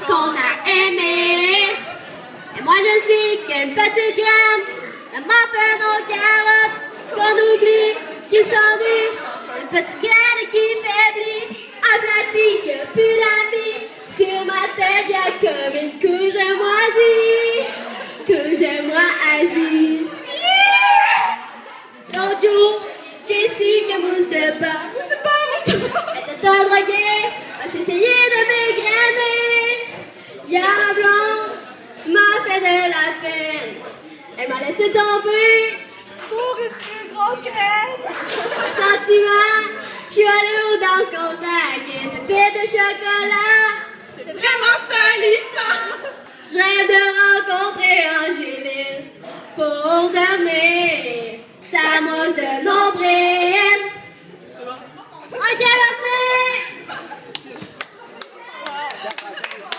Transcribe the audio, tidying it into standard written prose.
qu'on a aimé. Et moi je suis qu'une petite graine, la fait nos carottes, qu'on oublie, qui s'ennuie, une petite graine qui faiblit, aplatie, qui a plus d'amis. Sur ma tête y'a comme une couche de moisie, que j'aimerais Asie. L'autre jour, j'ai su que mousse de pain était un drogué, parce qu'essayer de m'égrener. Hier, ma blonde m'a fait de la peine. Elle m'a laissé tomber pour une plus grosse graine. Sentiment, je suis allée aux danses contact et une pépite de chocolat. C'est vraiment salissant. Je rêve de rencontrer Angéline pour devenir sa mousse de nombril. C'est bon. Ok, merci!